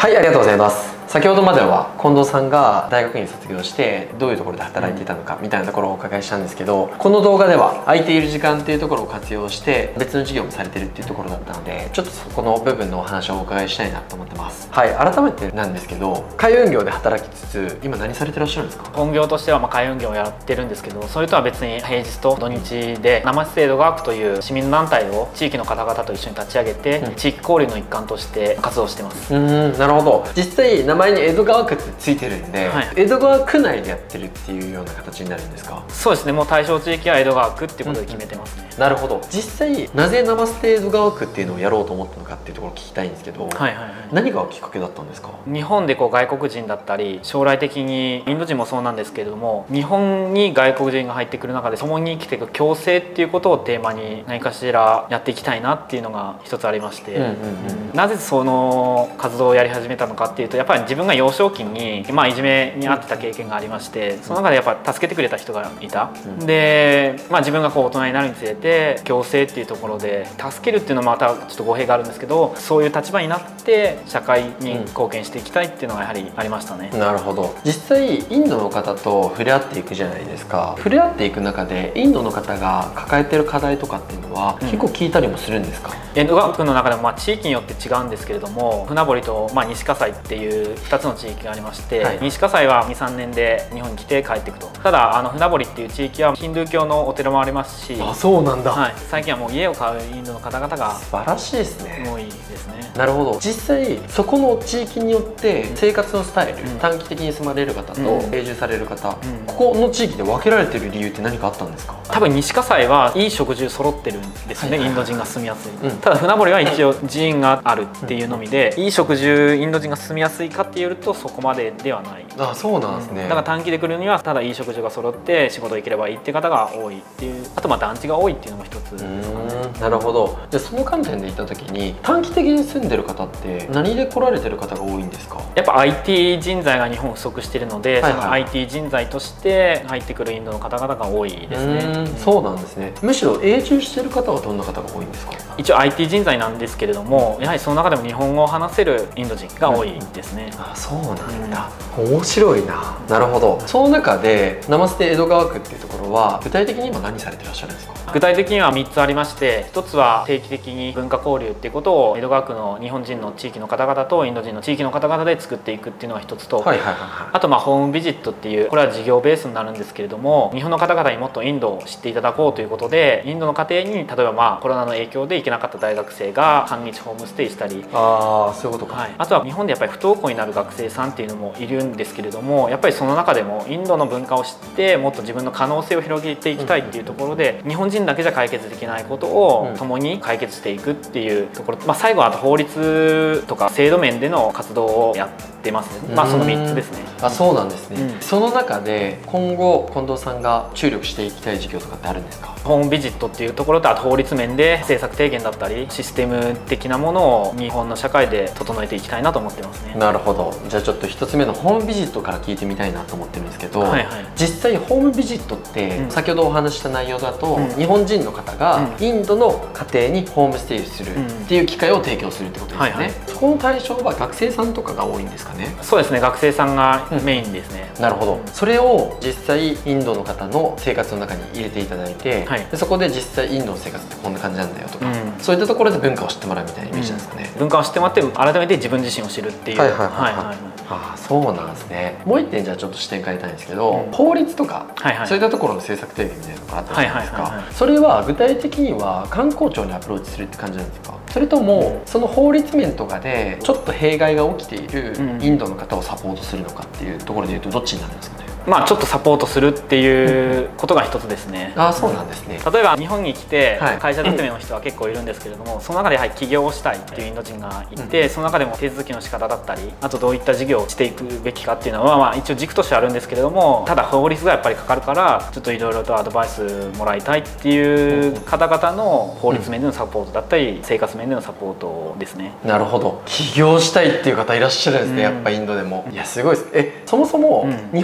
はい、ありがとうございます。先ほどまでは近藤さんが大学院卒業してどういうところで働いていたのかみたいなところをお伺いしたんですけど、この動画では空いている時間っていうところを活用して別の授業もされてるっていうところだったので、ちょっとそこの部分のお話をお伺いしたいなと思ってます。はい、改めてなんですけど、海運業で働きつつ今何されてらっしゃるんですか？ 本業としては海運業をやってるんですけど、それとは別に平日と土日で生姿勢江戸川区という市民団体を地域の方々と一緒に立ち上げて、地域交流の一環として活動してます。 なるほど。実際名前に江戸川区ってついてるんで、 はい、 江戸川区内でやってるっていうような形になるんですか？ そうですね、もう対象地域は江戸川区っていうことで決めてますね。 なるほど。実際なぜナマステ江戸川区っていうのをやろうと思ったのかっていうところを聞きたいんですけど、何がきっかけだったんですか？ 日本で外国人だったり将来的にインド人もそうなんですけれども、日本に外国人が入ってくる中で共に生きていく共生っていうことをテーマに何かしらやっていきたいなっていうのが一つありまして、なぜその活動をやり始めたのかっていうと、やっぱり自分が幼少期に、いじめに遭ってた経験がありまして、その中でやっぱ助けてくれた人がいた。で、自分が大人になるにつれて共生っていうところで助けるっていうのもまたちょっと語弊があるんですけど、そういう立場になって社会に貢献していきたいっていうのがやはりありましたね。 なるほど。実際インドの方と触れ合っていくじゃないですか。触れ合っていく中でインドの方が抱えてる課題とかっていうのは結構聞いたりもするんですか？ 江戸川区の中でも地域によって違うんですけれども、船堀と西葛西っていう2つの地域がありまして、西葛西は2、3年で日本に来て帰っていくと。ただ船堀っていう地域はヒンドゥー教のお寺もありますし、 あ、そうなんだ。 最近はもう家を買うインドの方々が素晴らしいですね。 多いですね。 なるほど。実際そこの地域によって生活のスタイル、短期的に住まれる方と永住される方、ここの地域で分けられてる理由って何かあったんですか？ 多分西葛西はいい食住揃ってるんですね、インド人が住みやすい。ただ船堀は一応寺院があるっていうのみで、いい食住インド人が住みやすいかっていうとそこまでではない。 あ、そうなんですね。 だから短期で来るにはただいい食住が揃って仕事行ければいいっていう方が多いっていう、あと団地が多いっていうのも一つですかね。 なるほど。じゃあその観点で言った時に短期的に住んでる方って何で来られてる方が多いんですか？ やっぱ IT 人材が日本不足しているので、その IT 人材として入ってくるインドの方々が多いですね。 そうなんですね。むしろ永住してる方はどんな方が多いんですか？ 一応 IT 人材なんですけれども、やはりその中でも日本語を話せるインド人が多いですね。 あ、そうなんだ。面白いな。なるほど。その中でナマステ江戸川区っていうところは具体的に今何されてらっしゃるんですか？ 具体的には3つありまして、1つは定期的に文化交流っていうことを江戸川区の日本人の地域の方々とインド人の地域の方々で作っていくっていうのが1つと、あとホームビジットっていう、これは事業ベースになるんですけれども、日本の方々にもっとインドを知っていただこうということで、インドの家庭に例えばコロナの影響で行けなかった大学生が半日ホームステイしたり、 そういうことか。 あとは日本でやっぱり不登校になる学生さんっていうのもいるんですけれども、やっぱりその中でもインドの文化を知ってもっと自分の可能性を広げていきたいっていうところで、日本人だけじゃ解決できないことを共に解決していくっていうところ、最後はあと法律とか制度面での活動をやってますね。その3つですね。 あ、そうなんですね。その中で今後近藤さんが注力していきたい事業とかってあるんですか？ ホームビジットっていうところと、あと法律面で政策提言だったりシステム的なものを日本の社会で整えていきたいなと思ってますね。 なるほど。じゃあちょっと1つ目のホームビジットから聞いてみたいなと思ってるんですけど、実際ホームビジットって先ほどお話した内容だと、日本人の方がインドの家庭にホームステイするっていう機会を提供するってことですね。そこの対象は学生さんとかが多いんですかね？ そうですね、学生さんがメインですね。 なるほど。それを実際インドの方の生活の中に入れていただいて、でそこで実際インドの生活ってこんな感じなんだよとか、そういったところで文化を知ってもらうみたいなイメージなんですかね。 文化を知ってもらって改めて自分自身を知るっていう。 あ、そうなんですね。もう一点じゃあちょっと視点変えたいんですけど、法律とかそういったところの政策提言みたいなのがあったじゃないですか。それは具体的には観光庁にアプローチするって感じなんですか？それともその法律面とかでちょっと弊害が起きているインドの方をサポートするのかっていうところでいうとどっちになるんですかね？ ちょっとサポートするっていうことが一つですね。 あ、そうなんですね。 例えば日本に来て会社勤めの人は結構いるんですけれども、その中でやはり起業をしたいっていうインド人がいて、その中でも手続きの仕方だったり、あとどういった事業をしていくべきかっていうのは一応軸としてあるんですけれども、ただ法律がやっぱりかかるからちょっといろいろとアドバイスもらいたいっていう方々の法律面でのサポートだったり生活面でのサポートですね。 なるほど。起業したいっていう方いらっしゃるんですね、やっぱインドでも。いや、すごいです。そもそも日本に来られ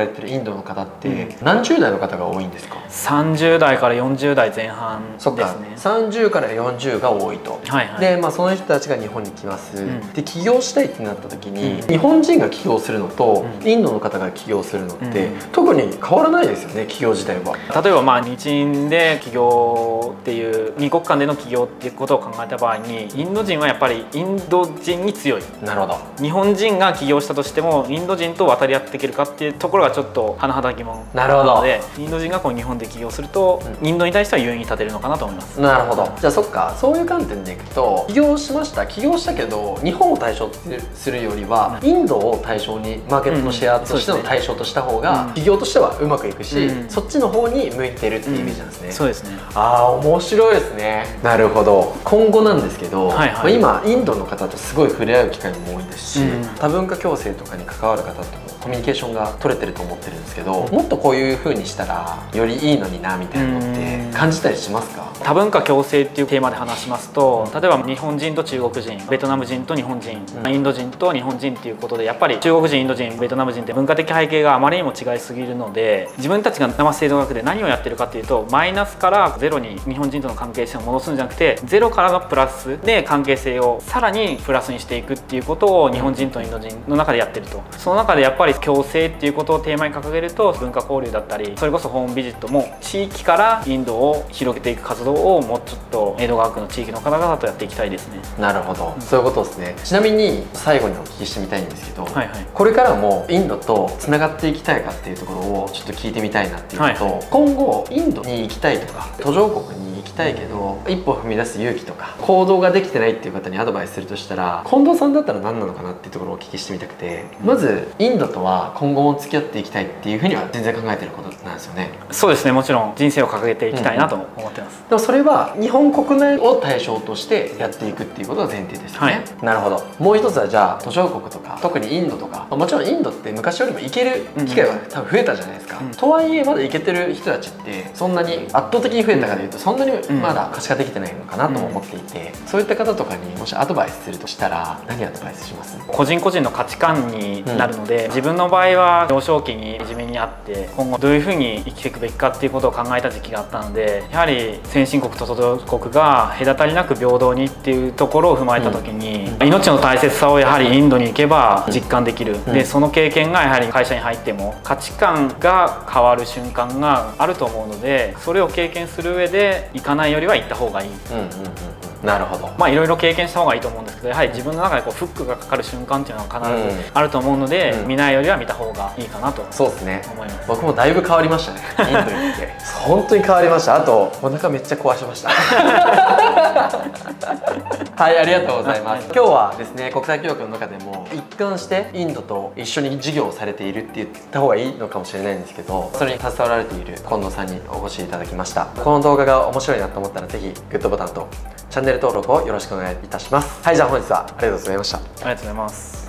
れてるインドの方って何十代の方が多いんですか ？30代から40代前半ですね。 30から40が多いと。で、その人たちが日本に来ます、で起業したいってなった時に、日本人が起業するのと、インドの方が起業するのって、特に変わらないですよね、起業自体は。 例えば日銀で起業っていう二国間での起業っていうことを考えた場合に、インド人はやっぱりインド人に強い。 なるほど。 日本人が起業したとしてもインド人と渡り合っていけるかっていうところがちょっと甚だ疑問なので、インド人が日本で起業するとインドに対しては優位に立てるのかなと思います。 なるほど。じゃあそっか、そういう観点でいくと、起業したけど日本を対象とするよりはインドを対象にマーケットのシェアとしての対象とした方が起業としてはうまくいくし、そっちの方に向いてるっていうイメージなんですね。 そうですね。 ああ、面白いですね。なるほど。今後なんですけど、今インドの方とすごい触れ合う機会も多いですし、多文化共生とかに関わる方ともコミュニケーションが取れてると思ってるんですけど、もっとこういう風にしたらよりいいのになみたいなのって感じたりしますか？ 多文化共生っていうテーマで話しますと、例えば日本人と中国人、ベトナム人と日本人、インド人と日本人っていうことで、やっぱり中国人、インド人、ベトナム人って文化的背景があまりにも違いすぎるので、自分たちが生制度学で何をやってるかっていうと、マイナスからゼロに日本人との関係性を戻すんじゃなくて、ゼロからのプラスで関係性をさらにプラスにしていくっていうことを日本人とインド人の中でやってると。その中でやっぱり共生っていうことをテーマに掲げると、文化交流だったり、それこそホームビジットも地域からインドを広げていく活動をもうちょっと江戸川区の地域の方々とやっていきたいですね。 なるほど、そういうことですね。ちなみに最後にお聞きしてみたいんですけど、これからもインドとつながっていきたいかっていうところをちょっと聞いてみたいなっていうのと、今後インドに行きたいとか途上国に行きたいけど一歩踏み出す勇気とか行動ができてないっていう方にアドバイスするとしたら、近藤さんだったら何なのかなっていうところをお聞きしてみたくて、まずインドとは今後も付き合っていきたいっていうふうには全然考えてることなんですよね。 そうですね、もちろん人生を掲げていきたいなと思ってます。 でもそれは日本国内を対象としてやっていくっていうことが前提ですよね。なるほど。もう一つはじゃあ途上国とか特にインドとか、もちろんインドって昔よりも行ける機会は多分増えたじゃないですか。とはいえまだ行けてる人たちってそんなに圧倒的に増えたかでいうとそんなにまだ可視化できてないのかなとも思っていて、そういった方とかにもしアドバイスするとしたら何アドバイスします？ 個人個人の価値観になるので、自分の場合は幼少期にいじめにあって今後どういうふうに生きていくべきかっていうことを考えた時期があったので、やはり先進国と途上国が隔たりなく平等にっていうところを踏まえた時に、命の大切さをやはりインドに行けば実感できる。でその経験がやはり会社に入っても価値観が変わる瞬間があると思うので、それを経験する上で行かないよりは行った方がいい。 なるほど。 いろいろ経験した方がいいと思うんですけど、やはり自分の中でフックがかかる瞬間っていうのは必ずあると思うので、見ないよりは見た方がいいかなと思います。 そうですね。僕もだいぶ変わりましたね。インドに行って本当に変わりました。あとお腹めっちゃ壊しました。はい、ありがとうございます。今日はですね、国際協力の中でも一貫してインドと一緒に事業をされているって言った方がいいのかもしれないんですけど、それに携わられている近藤さんにお越しいただきました。この動画が面白いなと思ったらぜひグッドボタンとチャンネル登録をよろしくお願いいたします。はい、じゃあ本日はありがとうございました。 ありがとうございます。